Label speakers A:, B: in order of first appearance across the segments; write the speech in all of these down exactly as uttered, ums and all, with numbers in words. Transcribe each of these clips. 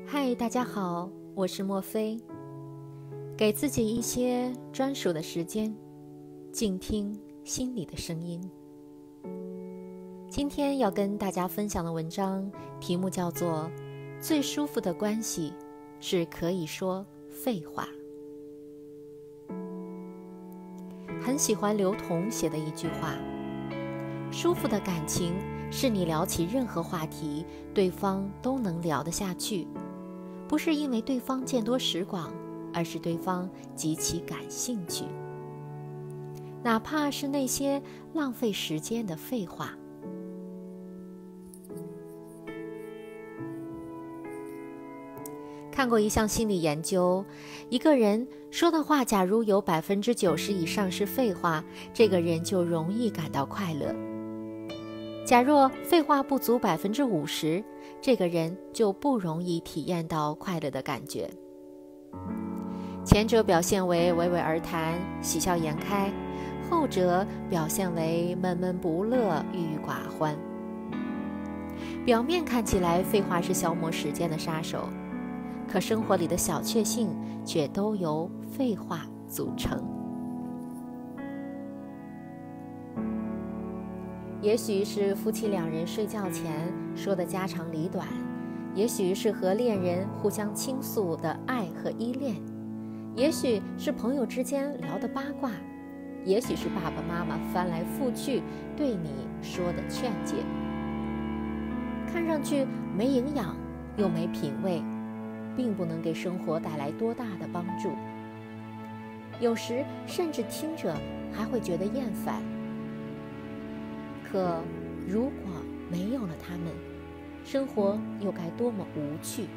A: 嗨，大家好，我是莫非。给自己一些专属的时间，静听心里的声音。今天要跟大家分享的文章题目叫做《最舒服的关系是可以说废话》。很喜欢刘同写的一句话：舒服的感情是你聊起任何话题，对方都能聊得下去，不是因为对方见多识广，而是对方极其感兴趣，哪怕是那些浪费时间的废话。看过一项心理研究，一个人说的话假如有百分之九十以上是废话，这个人就容易感到快乐。假若废话不足百分之五十，这个人就不容易体验到快乐的感觉。前者表现为娓娓而谈，喜笑颜开，后者表现为闷闷不乐，郁郁寡欢。表面看起来废话是消磨时间的杀手，可生活里的小确幸却都由废话组成。也许是夫妻两人睡觉前说的家长里短，也许是和恋人互相倾诉的爱和依恋，也许是朋友之间聊的八卦，也许是爸爸妈妈翻来覆去对你说的劝诫。看上去没营养又没品味，并不能给生活带来多大的帮助，有时甚至听着还会觉得厌烦。可如果没有了他们，生活又该多么无趣。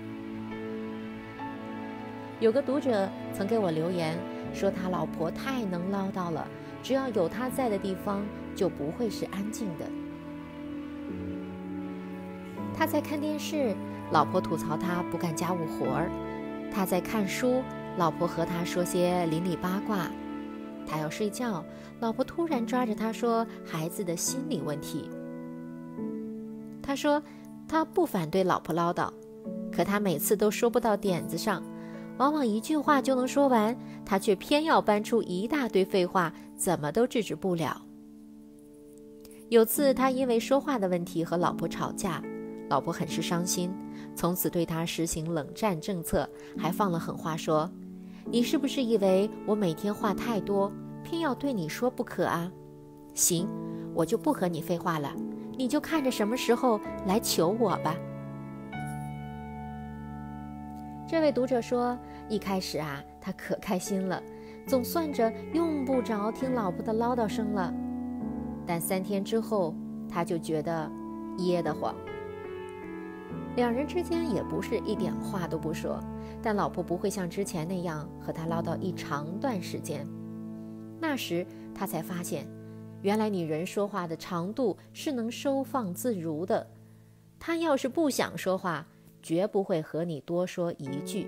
A: 有个读者曾给我留言说，他老婆太能唠叨了，只要有他在的地方就不会是安静的。他在看电视，老婆吐槽他不干家务活儿；他在看书，老婆和他说些邻里八卦；他要睡觉，老婆突然抓着他说孩子的心理问题。他说他不反对老婆唠叨，可他每次都说不到点子上，往往一句话就能说完，他却偏要搬出一大堆废话，怎么都制止不了。有次他因为说话的问题和老婆吵架，老婆很是伤心，从此对他实行冷战政策，还放了狠话说，你是不是以为我每天话太多，偏要对你说不可啊？行，我就不和你废话了，你就看着什么时候来求我吧。这位读者说，一开始啊，他可开心了，总算着用不着听老婆的唠叨声了。但三天之后，他就觉得噎得慌。两人之间也不是一点话都不说，但老婆不会像之前那样和他唠叨一长段时间。那时他才发现，原来女人说话的长度是能收放自如的。她要是不想说话，绝不会和你多说一句。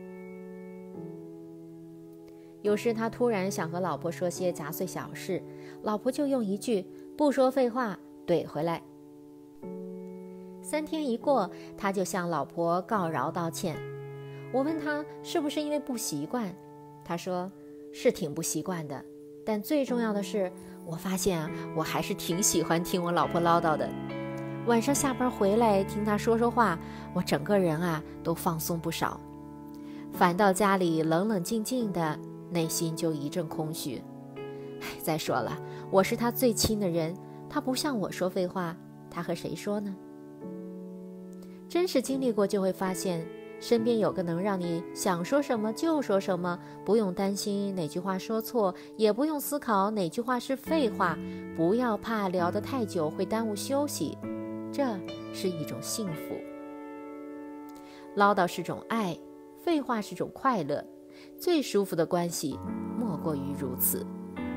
A: 有时他突然想和老婆说些杂碎小事，老婆就用一句不说废话怼回来。三天一过，他就向老婆告饶道歉。我问他是不是因为不习惯，他说是挺不习惯的，但最重要的是，我发现啊，我还是挺喜欢听我老婆唠叨的。晚上下班回来听她说说话，我整个人啊都放松不少。反倒家里冷冷静静的，内心就一阵空虚。唉，再说了，我是她最亲的人，她不向我说废话，她和谁说呢？真是经历过就会发现，身边有个能让你想说什么就说什么，不用担心哪句话说错，也不用思考哪句话是废话，不要怕聊得太久会耽误休息，这是一种幸福。唠叨是种爱，废话是种快乐，最舒服的关系莫过于如此。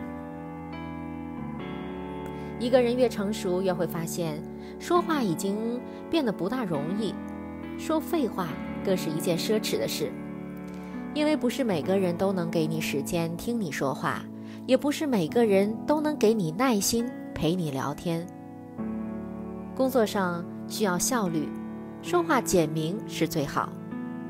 A: 一个人越成熟，越会发现说话已经变得不大容易，说废话更是一件奢侈的事。因为不是每个人都能给你时间听你说话，也不是每个人都能给你耐心陪你聊天。工作上需要效率，说话简明是最好。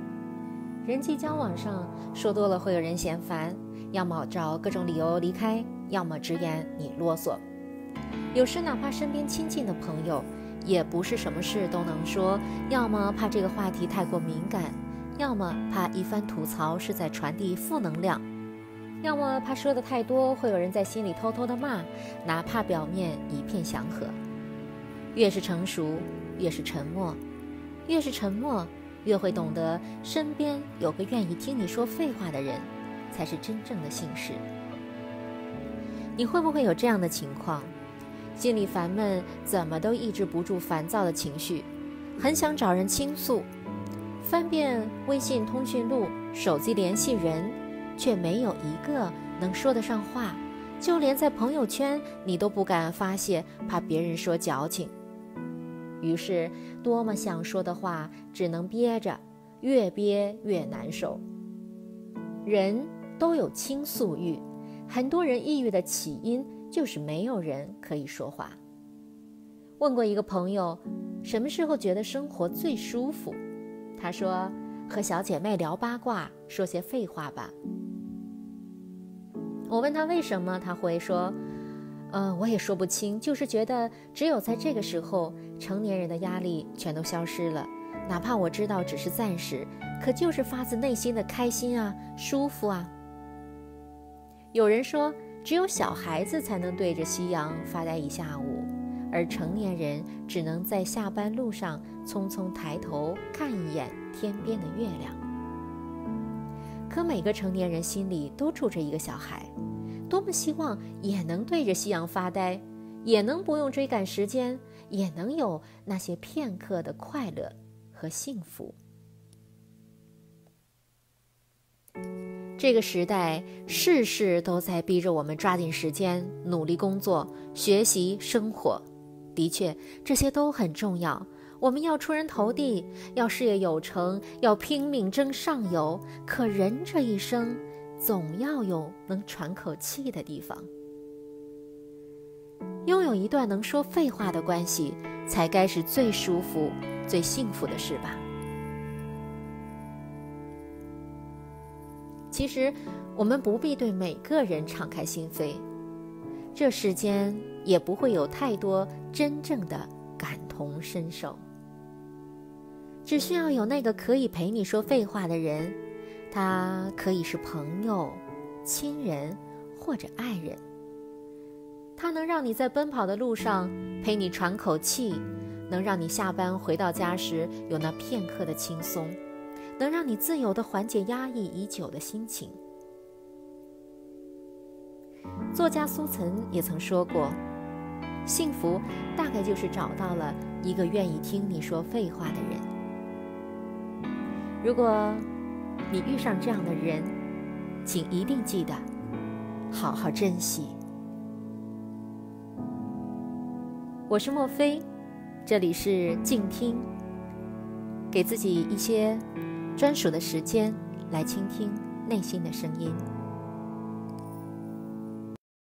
A: 人际交往上说多了会有人嫌烦，要么找各种理由离开，要么直言你啰嗦。有时哪怕身边亲近的朋友，也不是什么事都能说，要么怕这个话题太过敏感，要么怕一番吐槽是在传递负能量，要么怕说的太多会有人在心里偷偷的骂，哪怕表面一片祥和。越是成熟，越是沉默，越是沉默，越会懂得身边有个愿意听你说废话的人，才是真正的幸事。你会不会有这样的情况？心里烦闷，怎么都抑制不住烦躁的情绪，很想找人倾诉，翻遍微信通讯录、手机联系人，却没有一个能说得上话，就连在朋友圈你都不敢发泄，怕别人说矫情。于是多么想说的话只能憋着，越憋越难受。人都有倾诉欲，很多人抑郁的起因就是没有人可以说话。问过一个朋友，什么时候觉得生活最舒服？他说，和小姐妹聊八卦，说些废话吧。我问他为什么，他会说，呃，我也说不清，就是觉得只有在这个时候，成年人的压力全都消失了，哪怕我知道只是暂时，可就是发自内心的开心啊，舒服啊。有人说，只有小孩子才能对着夕阳发呆一下午，而成年人只能在下班路上匆匆抬头看一眼天边的月亮。可每个成年人心里都住着一个小孩，多么希望也能对着夕阳发呆，也能不用追赶时间，也能有那些片刻的快乐和幸福。这个时代，事事都在逼着我们抓紧时间，努力工作、学习、生活。的确，这些都很重要。我们要出人头地，要事业有成，要拼命争上游。可人这一生，总要有能喘口气的地方。拥有一段能说废话的关系，才该是最舒服、最幸福的事吧。其实，我们不必对每个人敞开心扉，这世间也不会有太多真正的感同身受。只需要有那个可以陪你说废话的人，他可以是朋友、亲人或者爱人。他能让你在奔跑的路上陪你喘口气，能让你下班回到家时有那片刻的轻松，能让你自由地缓解压抑已久的心情。作家苏岑也曾说过，幸福大概就是找到了一个愿意听你说废话的人。如果你遇上这样的人，请一定记得好好珍惜。我是莫非，这里是静听，给自己一些专属的时间来倾听内心的声音。